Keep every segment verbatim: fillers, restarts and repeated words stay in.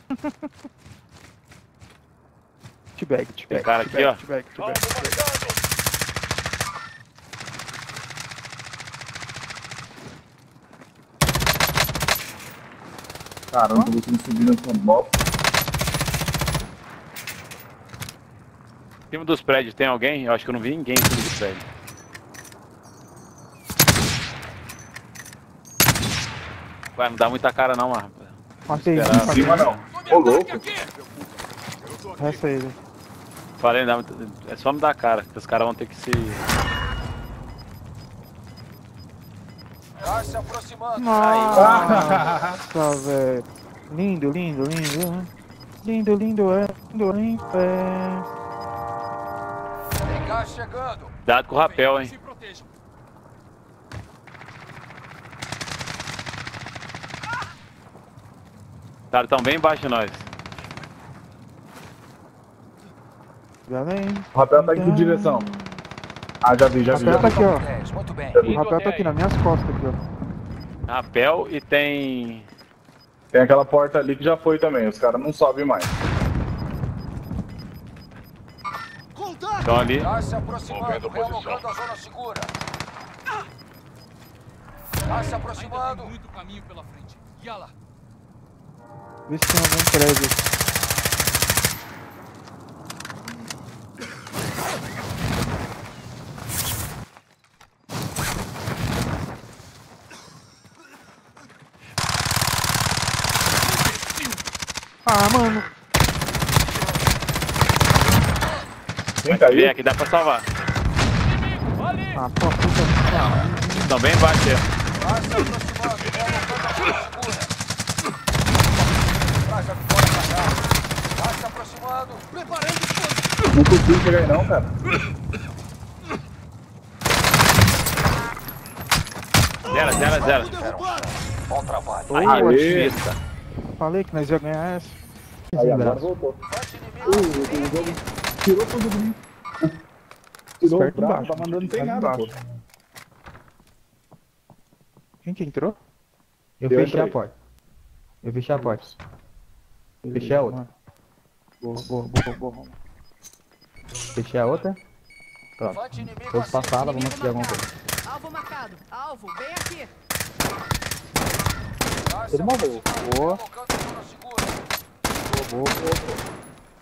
T-bag, T-bag. Tem cara aqui, ó. T-bag, T-bag. Caramba, eu vou subir nessa bola. Em cima dos prédios tem alguém? Eu acho que eu não vi ninguém em cima dos prédios. Vai, não dá muita cara não, mano. Matei, Esperar. Em cima não. Ô, louco. Resta ele. Falei, não, é só me dar cara, que os caras vão ter que se... Tá se aproximando. Nossa, velho. Lindo, lindo, lindo. Lindo, lindo, é. Lindo, lindo, é. Tem gás chegando. Cuidado com o rapel, hein. Se protejam. Os caras estão bem embaixo de nós. Galera. O rapel tá em que direção? Ah, já vi, já O vi. rapel Já tá vi. aqui, ó. dez, muito bem. O rapel tá aqui nas minhas costas, aqui, ó. Rapel e tem... Tem aquela porta ali que já foi também, os caras não sobem mais. Estão ali. Tá se aproximando, realocando a zona segura. Tá se aproximando. Muito caminho pela frente. Yala. Vê se tem algum prédio. Ah, mano. Quem Vem caiu? aqui, dá pra salvar. Ah, pô, puta. Estão bem embaixo aí. Tá se aproximando, realocando a zona segura. Traz a vitória pra cá. Tá se aproximando. Preparando. Não consigo chegar aí não, cara. Zero, zero, zero. Bom trabalho. Aí, Aê. pista. Falei que nós ia ganhar essa. Aí agora voltou. Tirou tudo de mim. Tirou o Esperto braço, embaixo. tá mandando sem Mais nada, pô. embaixo. Quem que entrou? Eu Eu fechei a entrei. porta. Eu fechei a porta. Fechei a outra. Boa, boa, boa, boa. Fechei a outra. Pronto. Levante inimigo Todos acima. passaram, vamos conseguir alguma coisa. Alvo marcado. Alvo, bem aqui. Tá se Ele morreu. aproximando, Boa. realocando a zona segura. Boa, boa, boa, boa.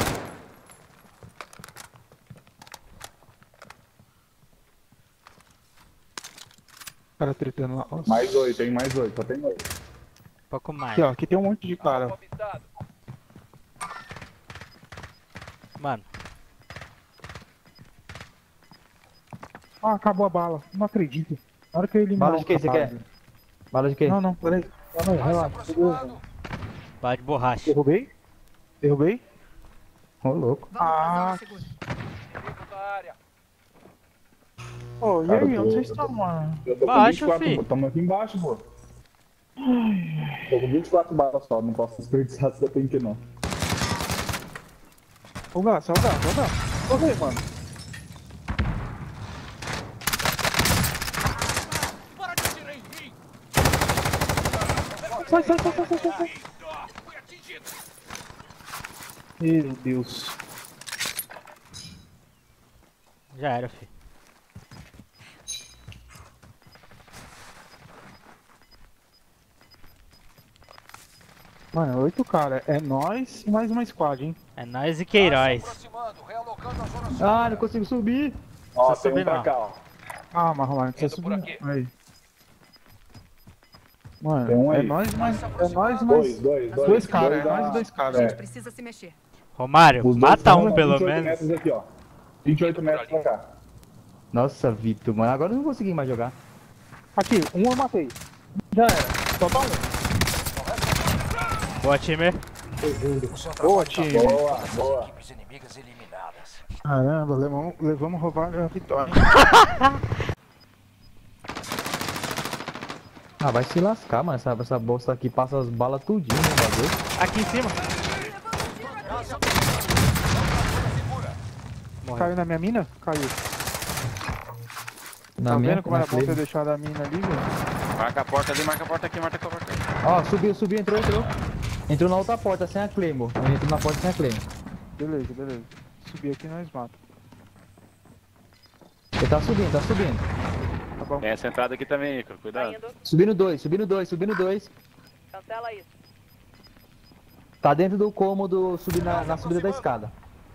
O cara tretando lá. Nossa. Mais oito, tem mais oito, só tem oito. Pouco mais. Aqui, ó, aqui tem um monte de cara. Mano, Ah, acabou a bala. Não acredito. Na hora que eu eliminar Bala de o que você rapaz. quer? Bala de quê? Não, não, peraí. Ah, não, Tá se relaxa. aproximando. bala de borracha. Derrubei? Derrubei? Ô, louco. Vamos pra Ah. zona segura. Inimigo na área. Ô, e Cara, aí, eu onde tô- vocês estão, mano? Eu tô com Baixo, vinte e quatro, fi. tamo aqui embaixo, pô. Tô com vinte e quatro balas só, não posso desperdiçar essa tanque não. Ô, Gato, ô, Gato, ô, Gato. Corre, mano. Para de atirar em mim. Sai, sai, sai, sai, sai, sai, sai. Fui atingido. Meu Deus. Já era, fi. Mano, oito cara. É nós e mais uma squad, hein? É nós e Tá se Queiroz. aproximando, realocando a zona segura. Ah, não consigo subir. Ó, Precisa tem um subir, pra não. cá, ó. Ah, mas Romário, não precisa Indo por subir. aqui. não. Aí. Mano, Tem um é aí. nós, mas é nós, Dois, mais dois, dois. dois caras, é da- nós e dois caras. É. Precisa se mexer. Romário, Os dois mata estão um a pelo vinte e oito menos. metros aqui, ó. vinte e oito metros pra cá. Nossa, Vitor, mano. Agora eu não consegui mais jogar. Aqui, um eu matei. Já era. Só tá um. Boa, time. O seu Boa, trabalho time. tá Boa, bom. boa. As equipes inimigas eliminadas. Caramba, levamos, levamos roubar a vitória. Ah, vai se lascar, mano. Essa, essa bolsa aqui passa as balas tudinho no bagulho. Aqui em cima. Morreu. Caiu na minha mina? Caiu. Na Tá minha, vendo como na era bom ter frente. deixado a mina ali, velho? Marca a porta ali, marca a porta aqui, marca a porta aqui. Ó, subiu, subiu, entrou, entrou. Entrou na outra porta sem a Claymore. Ele entrou na porta sem a Claymore. Beleza, beleza. Subir aqui nós mata. Ele tá subindo, tá subindo. Tá bom. Tem essa entrada aqui também, Ica. Cuidado. Indo. Subindo dois, subindo dois, subindo dois. Cancela isso. Tá dentro do cômodo, subir na, na subida da escada.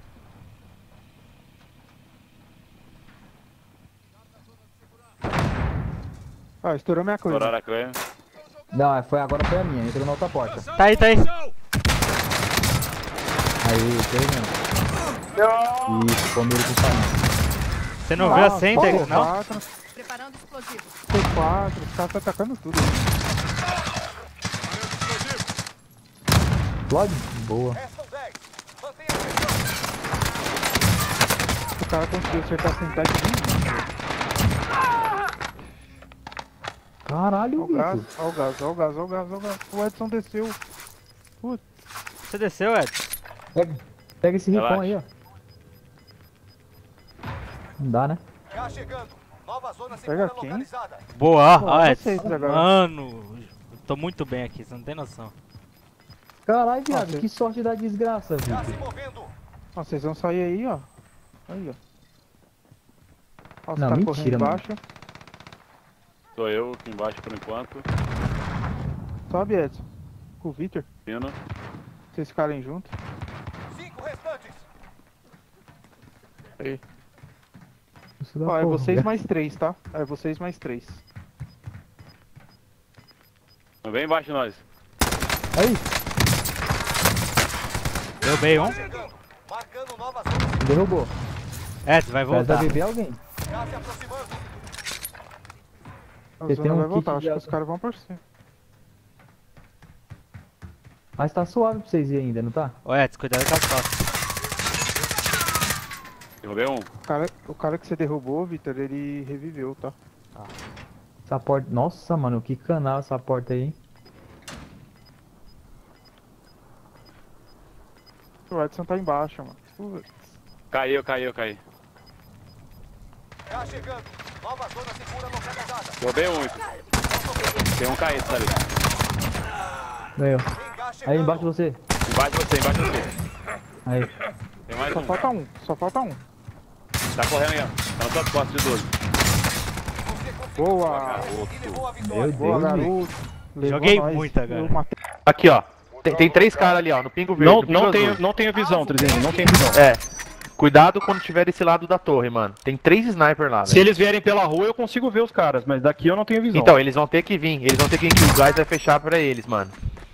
Ah, estourou minha coisa. Estouraram a Clay. Não, foi, agora foi a minha, entrou na outra porta. Tá aí, tá aí. Aí, terminando. Isso, comigo com farinha. Você não viu a Sentex, não? quatro, Preparando explosivo. T quatro, os caras tá atacando tudo. Explode? Boa. Restam dez. Mantenha a pressão. O cara conseguiu acertar sem tag nenhum. Caralho, Ó o gás, bicho. ó o gás, ó o gás, ó o gás, ó o gás. O Edson desceu. Você desceu, Ed? Pega, pega esse ripão Relaxa. aí, ó. Não dá, né? Gás chegando. Nova zona Pega segura quem? localizada. Boa, Pô, ó, Ed. vocês agora. Mano, eu tô muito bem aqui, você não tem noção. Caralho, viado, Nossa. que sorte da desgraça, Gás se Vitor. movendo. Ó, vocês vão sair aí, ó. Aí, ó. Ó, os Não, caras mentira, correndo mano. embaixo. Sou eu aqui embaixo por enquanto. Sobe, Edson. Com o Victor. Pino. Vocês ficarem juntos. Cinco restantes. Aí. Isso dá Ó, é porra, vocês velho. mais três, tá? É vocês mais três. Vem embaixo de nós. Aí, Derrubei um. Chegando. Marcando nova zona. derrubou. Ed, vai Vai voltar. beber alguém. Gás se aproximando. A Você zona tem um vai kit voltar, de acho que os água. caras vão por cima. Mas tá suave pra vocês ir ainda, não tá? Ô, Ed, cuidado com as costas. Derrubei um. O cara, o cara que você derrubou, Victor, ele reviveu, tá? Essa porta... Nossa, mano, que canal essa porta aí, hein? O Edson tá embaixo, mano. Putz. Caiu, caiu, caiu. Gás chegando. Nova zona segura localizada. Derrubei um, Ica. Tem um caído, tá ali. Aí, ó. Tem gás chegando. Aí embaixo de você. Embaixo de você, embaixo de você. Aí. Tem mais Só um. falta um, só falta um. Tá correndo aí, ó. Tá nas suas costas de doze. Boa! E levou a Meu vitória. Boa, Deus, bicho. garoto. Levou Joguei nós. muito agora. Eu matei. Aqui, ó. Tem, tem três caras ali, ó, no pingo verde. Não, no pingo não, azul. tenho, não tenho visão, Trezinho, não tenho visão. É. Cuidado quando tiver desse lado da torre, mano. Tem três snipers lá, Se velho. eles vierem pela rua, eu consigo ver os caras, mas daqui eu não tenho visão. Então, eles vão ter que vir. Eles vão ter que vir que o gás vai fechar pra eles, mano.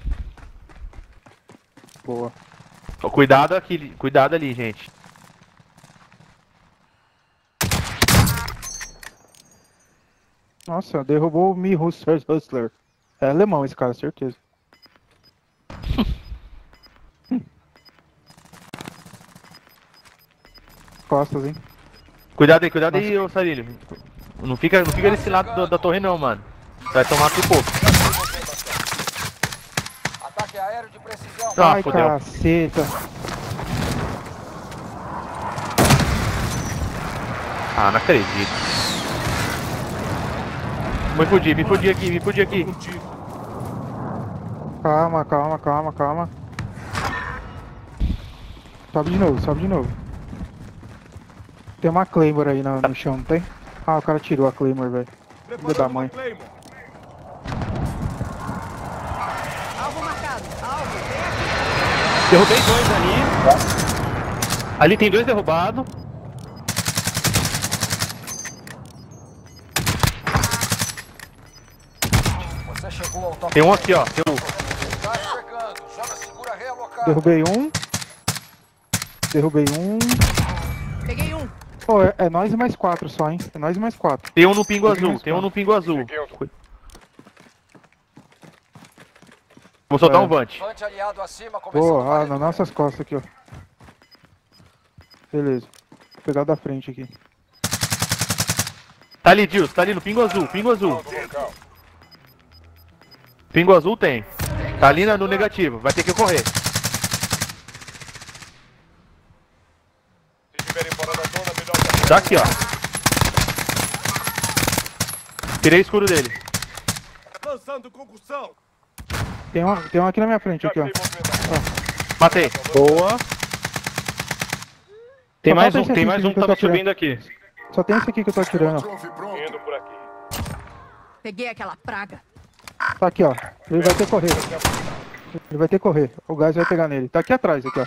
Boa. Ó, Cuidado aqui, cuidado ali, gente. Nossa, derrubou o Mi Hustler. Hustler. É alemão esse cara, certeza. Costas, hein? Cuidado aí, cuidado aí, ô Sarilho. Não fica, não fica desse lado do- da torre não, mano. Vai tomar pipoco. Ataque aéreo de precisão. Ah, Ai, fodeu. caceta. Ah, não acredito. Me fudi, me fudi aqui, me fudi aqui. Calma, calma, calma, calma. Sobe de novo, sobe de novo. Tem uma Claymore aí no, no chão, não tem? Ah, o cara tirou a Claymore, velho. Filho da mãe. Alvo marcado. Alvo, bem aqui. Derrubei dois ali. Ali tem dois derrubados. Você chegou ao top. Tem um aqui, ó. Tem um. Gás chegando. Zona segura realocada. Derrubei um. Derrubei um. Peguei um. Pô, é, é nós e mais quatro só, hein? É nós e mais quatro. Tem um no pingo azul, tem um no pingo azul. Vou soltar É. um vante. Vante aliado acima, começando Boa, ah, a nas nossas costas aqui, ó. Beleza. Vou pegar o da frente aqui. Tá ali, Dilson, tá ali no pingo azul, pingo azul. Pingo azul tem. Tá ali na- no negativo, vai ter que correr. Tá aqui, ó. Tirei o escuro dele. Lançando concussão. Tem um, tem um aqui na minha frente, aqui, ó. Matei. Boa. Tem Só mais falta um, esse tem aqui mais que um eu que tô tava atirando. subindo aqui. Só tem esse aqui que eu tô atirando, ó. Indo por aqui. Peguei aquela praga. Tá aqui, ó. Ele vai ter que correr. Ele vai ter que correr. O gás vai pegar nele. Tá aqui atrás, aqui, ó.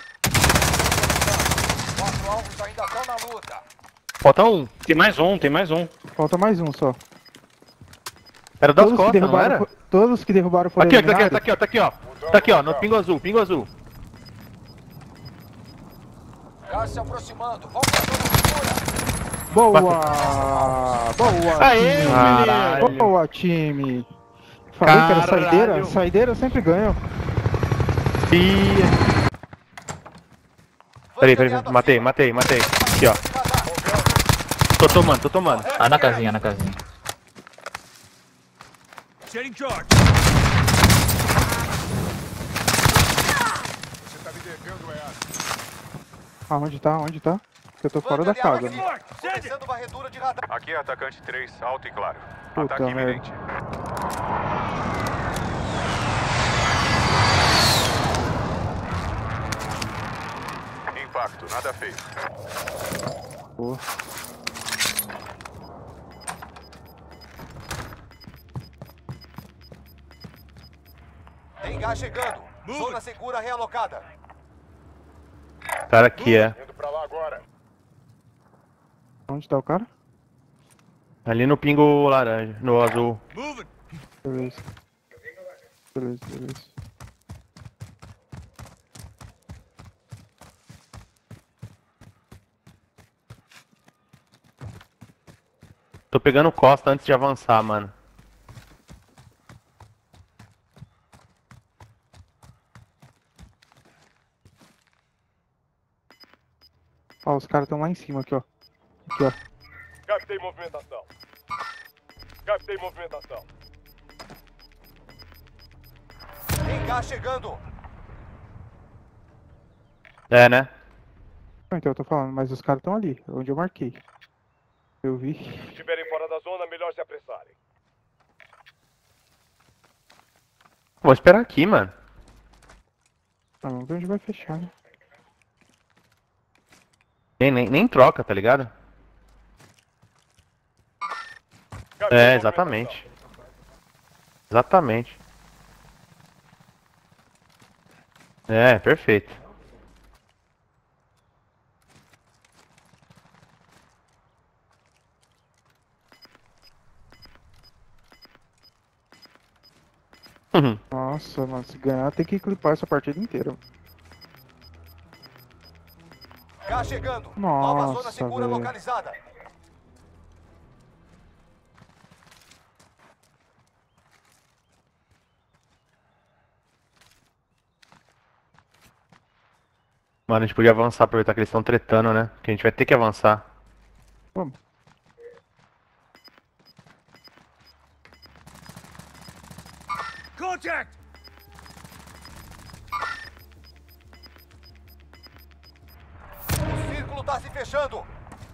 Quatro alvos ainda estão na luta. Falta um. Tem mais um, tem mais um. Falta mais um só. Era das Todos que costas, não derrubaram, era? fo- todos que derrubaram foram Aqui, aqui, aqui, eliminados. tá aqui, ó, tá aqui, ó. Tá aqui, ó, no pingo azul, pingo azul. Gás se aproximando. Vamos pra zona segura. Boa! Boa, Aê, time! caralho. Boa, time! Falei que era Caralho. saideira? Saideira eu sempre ganho. Ih. Peraí, peraí, matei, matei, matei. Aqui, ó. Tô tomando, tô tomando. Ah, na casinha, na casinha. Setting charge. Você tá me devendo, é. Aonde tá? Onde tá? Porque eu tô fora da casa. Né? Começando varredura de radar. Aqui é atacante três, alto e claro. Puta Ataque merda. iminente. Impacto, nada feito. Boa. Tem gás chegando. Zona segura realocada. Cara aqui, é. Indo pra lá agora. Onde tá o cara? Ali no pingo laranja, no azul. Moving. Beleza. Beleza, beleza. Tô pegando costa antes de avançar, mano. Ó, os caras tão lá em cima aqui, ó. Aqui, ó. Captei movimentação. Captei movimentação. Tem gás chegando. É, né? Então eu tô falando, mas os caras estão ali, onde eu marquei. Eu vi. Se estiverem fora da zona, melhor se apressarem. Vou esperar aqui, mano. Ah, vamos ver onde vai fechar, né? Nem, nem, nem troca, tá ligado? É, exatamente. Exatamente. É, perfeito. Uhum. Nossa, mano, se ganhar tem que clipar essa partida inteira. Gás chegando. Nova zona Nossa, segura velho. localizada. Mano, a gente podia avançar, aproveitar que eles estão tretando, né? Que a gente vai ter que avançar. Vamos. Contact! O círculo tá se fechando.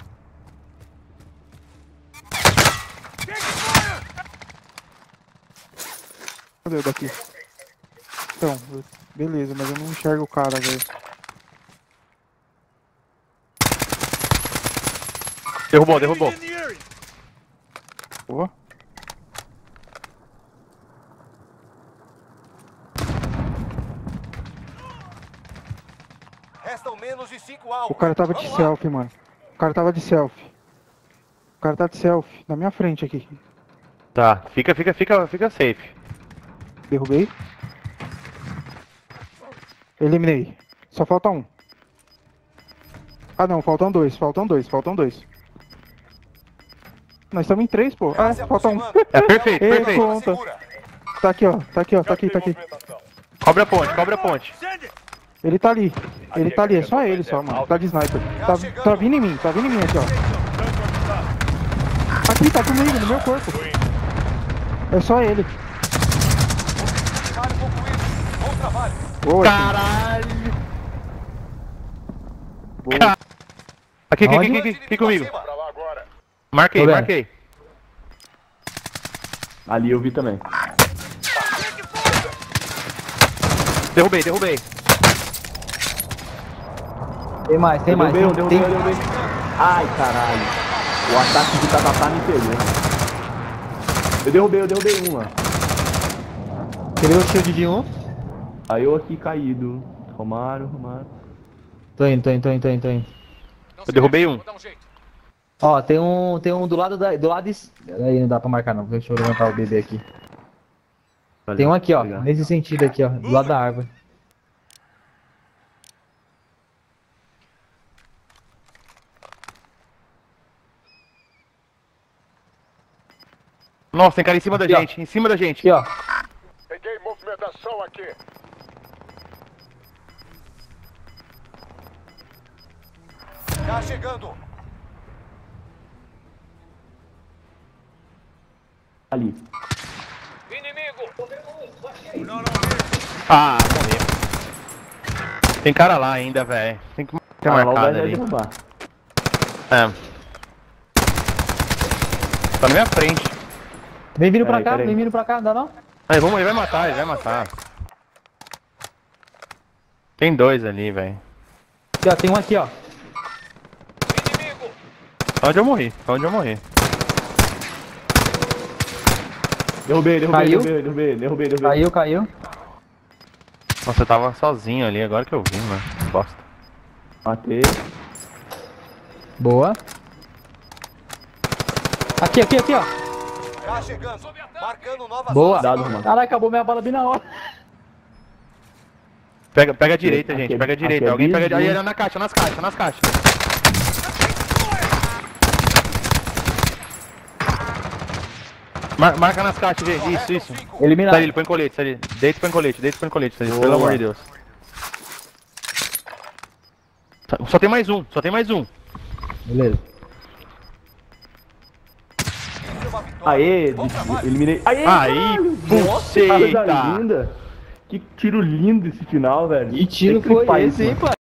Cadê o daqui? Então, eu- beleza, mas eu não enxergo o cara, velho. Derrubou, derrubou. Boa. Restam menos de cinco alvos. O cara tava de Vamos lá. selfie, mano. O cara tava de selfie. O cara tá de selfie, na minha frente aqui. Tá, fica, fica, fica, fica safe. Derrubei. Eliminei. Só falta um. Ah não, faltam dois, faltam dois, faltam dois. Nós estamos em três, pô. Ah, falta um. É perfeito, Ei, perfeito. conta. Tá aqui, ó. Tá aqui, ó. Tá aqui, tá aqui. Cobre a ponte, cobre a ponte. Ele tá ali. Ele tá ali, é só ele só, mano. Tá de sniper. Tá, tá vindo em mim, tá vindo em mim aqui, ó. Aqui, tá comigo, no meu corpo. É só ele. Trabalho concluído. Bom trabalho. Boa, Caralho! Boa. Aqui, aqui, Onde? aqui, aqui, aqui comigo. Pra lá agora. Marquei, Tô vendo. marquei. Ali eu vi também. Derrubei, derrubei. Tem mais, tem mais. Derrubei um, Tem, derrubei um, tem... derrubei. Ai, caralho. O ataque de Tatatá me pegou. Eu derrubei, eu derrubei um lá. Quebrei o shield de um. Aí eu aqui caído. Romário, Romário. Tô indo, tô indo, tô indo, tô indo, tô indo. Eu derrubei um. Vou dar um jeito. Ó, tem um, tem um do lado da, do lado es- aí não dá pra marcar não, deixa eu levantar o bebê aqui. Tem um aqui, ó, Obrigado. nesse sentido aqui, ó, do lado da árvore. Nossa, tem cara em cima da Aqui, ó. gente, em cima da gente. Aqui, ó. Peguei movimentação aqui. Tá chegando. Ali. Inimigo. Ah, morreu. Tem cara lá ainda, velho. Tem que ter Ah, lá o marcado velho vai ali. derrubar. É. Tá na minha frente. Vem vindo pra Peraí, cá, peraí. vem vindo pra cá, não dá não? Aí, vamos, ele vai matar, ele vai matar. Tem dois ali, velho. Aqui, ó, tem um aqui, ó. Inimigo. Onde eu morri, onde eu morri. Derrubei, derrubei, Caiu? derrubei, derrubei, derrubei, derrubei. Caiu, caiu. Nossa, eu tava sozinho ali, agora que eu vi, mano. Bosta. Matei. Boa. Aqui, aqui, aqui, ó. Tá chegando. Marcando nova Boa. Dado, Romário. Caralho, acabou minha bala bem na hora. Pega, pega a direita, Aqui gente, é- pega a aqui direita. é Alguém pega a business. direita. Aí, na caixa, nas caixas, nas caixas. Mar- marca nas caixas, gente. Isso, isso. Eliminado. Salile, põe colete, Salile. Deita e põe colete, deita e põe colete, Salile. Pelo Boa. amor de Deus. Só tem mais um, só tem mais um. Beleza. Aê, eliminei. Aê, Aí, nossa, que coisa buceta. linda. Que tiro lindo esse final, velho. Que tiro Tem que foi clipar esse, isso, hein, mano. pai?